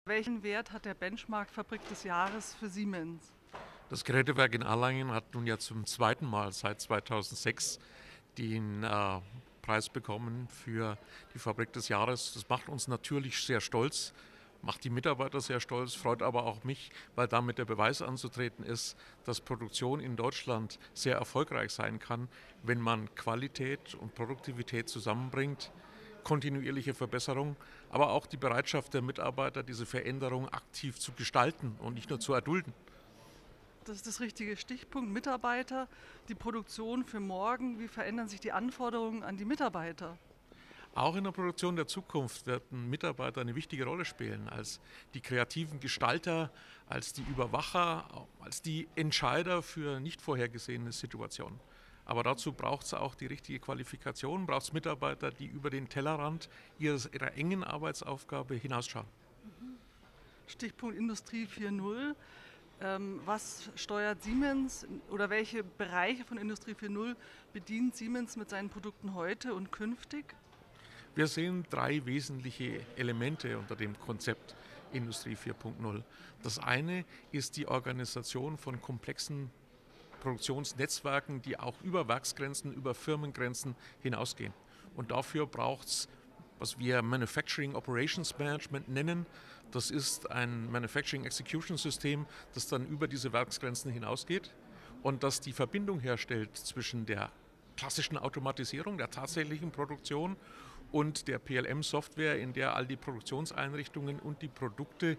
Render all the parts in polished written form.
Welchen Wert hat der Benchmark Fabrik des Jahres für Siemens? Das Gerätewerk in Erlangen hat nun ja zum zweiten Mal seit 2006 den Preis bekommen für die Fabrik des Jahres. Das macht uns natürlich sehr stolz, macht die Mitarbeiter sehr stolz, freut aber auch mich, weil damit der Beweis anzutreten ist, dass Produktion in Deutschland sehr erfolgreich sein kann, wenn man Qualität und Produktivität zusammenbringt, kontinuierliche Verbesserung, aber auch die Bereitschaft der Mitarbeiter, diese Veränderung aktiv zu gestalten und nicht nur zu erdulden. Das ist das richtige Stichpunkt. Mitarbeiter, die Produktion für morgen. Wie verändern sich die Anforderungen an die Mitarbeiter? Auch in der Produktion der Zukunft werden Mitarbeiter eine wichtige Rolle spielen, als die kreativen Gestalter, als die Überwacher, als die Entscheider für nicht vorhergesehene Situationen. Aber dazu braucht es auch die richtige Qualifikation, braucht es Mitarbeiter, die über den Tellerrand ihrer engen Arbeitsaufgabe hinausschauen. Stichpunkt Industrie 4.0. Was steuert Siemens oder welche Bereiche von Industrie 4.0 bedient Siemens mit seinen Produkten heute und künftig? Wir sehen drei wesentliche Elemente unter dem Konzept Industrie 4.0. Das eine ist die Organisation von komplexen Produktionsnetzwerken, die auch über Werksgrenzen, über Firmengrenzen hinausgehen. Und dafür braucht es, was wir Manufacturing Operations Management nennen. Das ist ein Manufacturing Execution System, das dann über diese Werksgrenzen hinausgeht und das die Verbindung herstellt zwischen der klassischen Automatisierung, der tatsächlichen Produktion und der PLM-Software, in der all die Produktionseinrichtungen und die Produkte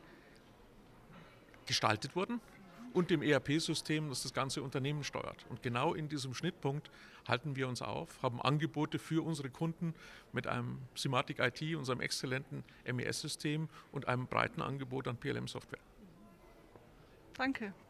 gestaltet wurden, und dem ERP-System, das das ganze Unternehmen steuert. Und genau in diesem Schnittpunkt halten wir uns auf, haben Angebote für unsere Kunden mit einem Simatic IT, unserem exzellenten MES-System und einem breiten Angebot an PLM-Software. Danke.